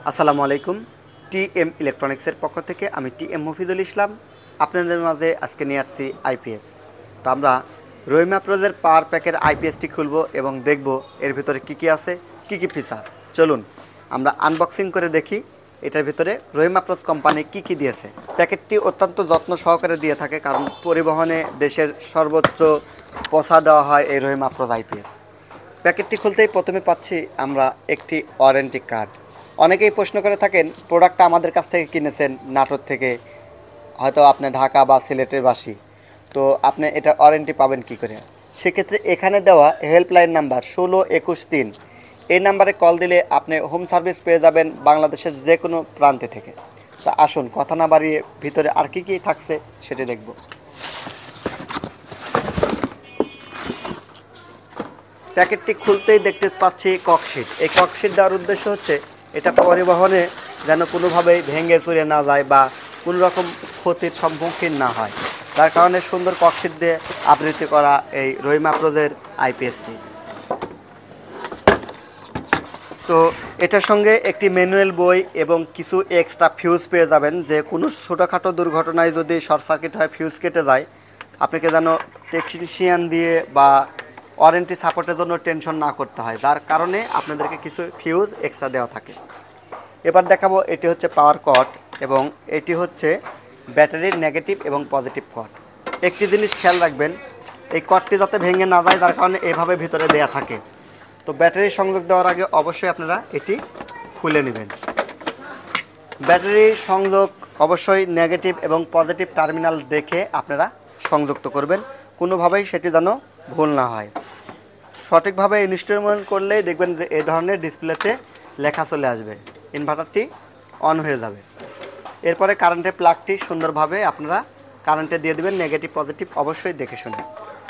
আসসালামু আলাইকুম। টিএম ইলেকট্রনিক্সের পক্ষ থেকে আমি টিএম মফিদুল ইসলাম আপনাদের মাঝে আজকে নিয়ে আসছি আইপিএস। তো আমরা রহিমাফ্রোজের পাওয়ার প্যাকের আইপিএসটি খুলব এবং দেখব এর ভিতরে কি কি আছে, কি কি ফিচার। চলুন আমরা আনবক্সিং করে দেখি এটার ভিতরে রহিমাফ্রোজ কোম্পানি কি কি দিয়েছে। প্যাকেটটি অত্যন্ত যত্ন সহকারে দিয়ে থাকে, কারণ পরিবহনে দেশের সর্বোচ্চ পৌঁছা দেওয়া হয় এই রহিমাফ্রোজ আইপিএস। প্যাকেটটি খুলতেই প্রথমে পাচ্ছি আমরা একটি ওয়ারেন্টি কার্ড। অনেকেই প্রশ্ন করে থাকেন, প্রোডাক্টটা আমাদের কাছ থেকে কিনেছেন নাটোর থেকে, হয়তো আপনি ঢাকা বা সিলেটের বাসী, তো আপনি এটা ওয়ারেন্টি পাবেন কি করে? সেক্ষেত্রে এখানে দেওয়া হেল্পলাইন নাম্বার 1621 3, এই নাম্বারে কল দিলে আপনি হোম সার্ভিস পেয়ে যাবেন বাংলাদেশের যে কোনো প্রান্তে থেকে। তা আসুন কথা না বাড়িয়ে ভিতরে আর কি কি থাকছে সেটি দেখব। প্যাকেটটি খুলতেই দেখতে পাচ্ছি ককশিট। এই ককশিট দেওয়ার উদ্দেশ্য হচ্ছে এটা পরিবহনে যেন কোনোভাবেই ভেঙে চুরে না যায় বা কোনো রকম ক্ষতির সম্মুখীন না হয়, তার কারণে সুন্দর ককশিট দিয়ে আবৃত্তি করা এই রহিমাফ্রোজের আইপিএসটি। তো এটার সঙ্গে একটি ম্যানুয়াল বই এবং কিছু এক্সট্রা ফিউজ পেয়ে যাবেন, যে কোনো ছোটোখাটো দুর্ঘটনায় যদি শর্ট সার্কিট হয়, ফিউজ কেটে যায়, আপনাকে যেন টেকনিশিয়ান দিয়ে বা ওয়ারেন্টি সাপোর্টের জন্য টেনশন না করতে হয়, যার কারণে আপনাদেরকে কিছু ফিউজ এক্সট্রা দেওয়া থাকে। এবার দেখাবো এটি হচ্ছে পাওয়ার কর্ড এবং এটি হচ্ছে ব্যাটারির নেগেটিভ এবং পজিটিভ কর্ড। একটি জিনিস খেয়াল রাখবেন, এই কর্ডটি যাতে ভেঙে না যায়, যার কারণে এভাবে ভিতরে দেয়া থাকে। তো ব্যাটারি সংযোগ দেওয়ার আগে অবশ্যই আপনারা এটি খুলে নেবেন। ব্যাটারি সংযোগ অবশ্যই নেগেটিভ এবং পজিটিভ টার্মিনাল দেখে আপনারা সংযুক্ত করবেন, কোনোভাবেই সেটি যেন ভুল না হয়। সঠিকভাবে ইনস্টলমেন্ট করলেই দেখবেন যে এই ধরনের ডিসপ্লেতে লেখা চলে আসবে, ইনভার্টারটি অন হয়ে যাবে। এরপরে কারেন্টের প্লাগটি সুন্দরভাবে আপনারা কারেন্টে দিয়ে দেবেন, নেগেটিভ পজিটিভ অবশ্যই দেখে শুনে।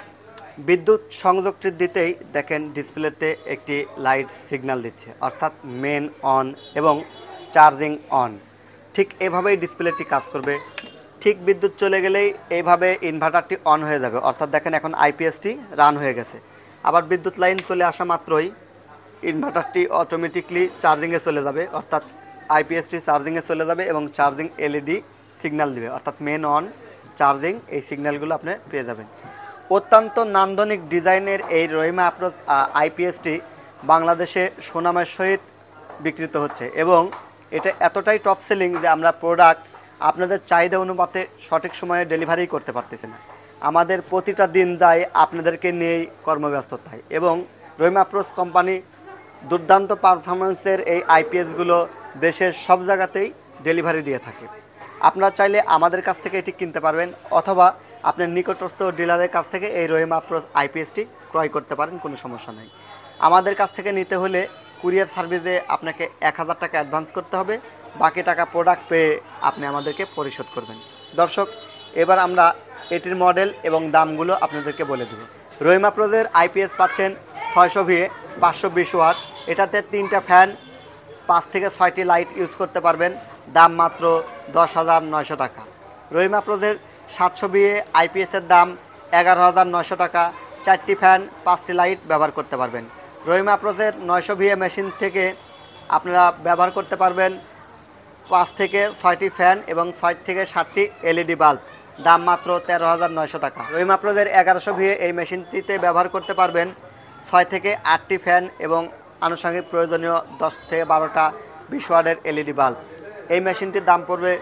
বিদ্যুৎ সংযোগটি দিতেই দেখেন ডিসপ্লেতে একটি লাইট সিগন্যাল দিচ্ছে, অর্থাৎ মেন অন এবং চার্জিং অন। ঠিক এভাবেই ডিসপ্লেটি কাজ করবে। ঠিক বিদ্যুৎ চলে গেলেই এইভাবে ইনভার্টারটি অন হয়ে যাবে, অর্থাৎ দেখেন এখন আইপিএসটি রান হয়ে গেছে। আবার বিদ্যুৎ লাইন চলে আসা মাত্রই ইনভার্টারটি অটোমেটিকলি চার্জিংয়ে চলে যাবে, অর্থাৎ আইপিএসটি চার্জিংয়ে চলে যাবে এবং চার্জিং এলইডি সিগন্যাল দিবে, অর্থাৎ মেন অন, চার্জিং, এই সিগন্যালগুলো আপনি পেয়ে যাবেন। অত্যন্ত নান্দনিক ডিজাইনের এই রহিমাফ্রোজ আইপিএসটি বাংলাদেশে সুনামের সহিত বিক্রিত হচ্ছে এবং এটা এতটাই টপ সেলিং যে আমরা প্রোডাক্ট আপনাদের চাহিদা অনুপাতে সঠিক সময়ে ডেলিভারি করতে পারতেছি না। আমাদের প্রতিটা দিন যায় আপনাদেরকে নিয়েই কর্মব্যস্ততায়, এবং রহিমাফ্রোজ কোম্পানি দুর্দান্ত পারফরমেন্সের এই আইপিএসগুলো দেশের সব জায়গাতেই ডেলিভারি দিয়ে থাকে। আপনারা চাইলে আমাদের কাছ থেকে এটি কিনতে পারবেন, অথবা আপনার নিকটস্থ ডিলারের কাছ থেকে এই রহিমাফ্রোজ আইপিএসটি ক্রয় করতে পারেন, কোনো সমস্যা নেই। আমাদের কাছ থেকে নিতে হলে কুরিয়ার সার্ভিসে আপনাকে 1000 টাকা অ্যাডভান্স করতে হবে, বাকি টাকা প্রোডাক্ট পেয়ে আপনি আমাদেরকে পরিশোধ করবেন। দর্শক, এবার আমরা এটির মডেল এবং দামগুলো আপনাদেরকে বলে দেব। রহিমাফ্রোজের আইপিএস পাচ্ছেন 600 ভিএ 520 ওয়াট। এটাতে 3টা ফ্যান, 5 থেকে 6টি লাইট ইউজ করতে পারবেন। দাম মাত্র 10,900 টাকা। রহিমাফ্রোজের 700 ভিএ আইপিএসের দাম 11,900 টাকা। 4টি ফ্যান, 5টি লাইট ব্যবহার করতে পারবেন। রহিমাফ্রোজের 900 ভিএ মেশিন থেকে আপনারা ব্যবহার করতে পারবেন 5 থেকে 6টি ফ্যান এবং 6 থেকে 7টি এলইডি বাল্ব। দাম মাত্র 13,900 টাকা। রহিমাফ্রোজের 1100 ভিএ এই মেশিনটিতে ব্যবহার করতে পারবেন 6 থেকে 8টি ফ্যান এবং আনুষঙ্গিক প্রয়োজনীয় 10 থেকে 12টা 20 ওয়াটের এলইডি বাল্ব। এই মেশিনটির দাম পড়বে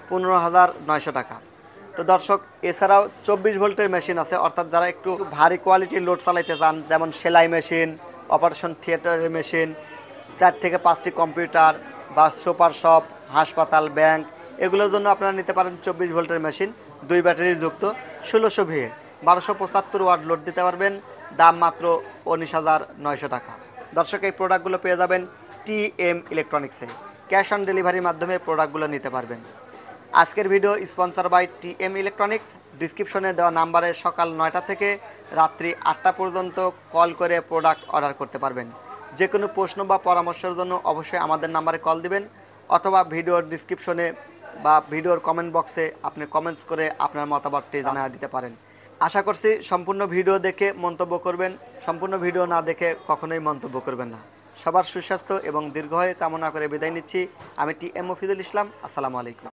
15,900 টাকা। তো দর্শক, এছাড়াও 24 ভোল্টের মেশিন আছে, অর্থাৎ যারা একটু ভারী কোয়ালিটির লোড চালাইতে চান, যেমন সেলাই মেশিন, অপারেশন থিয়েটারের মেশিন, 4 থেকে 5টি কম্পিউটার বা সুপার শপ, হাসপাতাল, ব্যাংক, এগুলোর জন্য আপনারা নিতে পারেন 24 ভোল্টের মেশিন, 2 ব্যাটারি যুক্ত, 1600 ভিএ 1275 ওয়াট লোড দিতে পারবেন। দাম মাত্র 19,900 টাকা। দর্শক, এই প্রোডাক্টগুলো পেয়ে যাবেন টিএম ইলেকট্রনিক্সে। ক্যাশ অন ডেলিভারির মাধ্যমে প্রোডাক্টগুলো নিতে পারবেন। আজকের video sponsor by T M electronics. ডিসক্রিপশনে দেওয়া নাম্বারে সকাল 9টা থেকে রাত্রি 8টা পর্যন্ত কল করে প্রোডাক্ট অর্ডার করতে পারবেন। যে কোনো প্রশ্ন বা পরামর্শের জন্য অবশ্যই আমাদের নাম্বারে কল দিবেন, অথবা ভিডিওর ডিসক্রিপশনে বা ভিডিওর কমেন্ট বক্সে আপনি কমেন্টস করে আপনার মতামতটি জানিয়ে দিতে পারেন। আশা করছি সম্পূর্ণ ভিডিও দেখে মন্তব্য করবেন, সম্পূর্ণ ভিডিও না দেখে কখনোই মন্তব্য করবেন না। সবার সুস্বাস্থ্য এবং দীর্ঘায়ু কামনা করে বিদায় নিচ্ছি। আমি টি এম মফিদুল ইসলাম। আসসালামু আলাইকুম।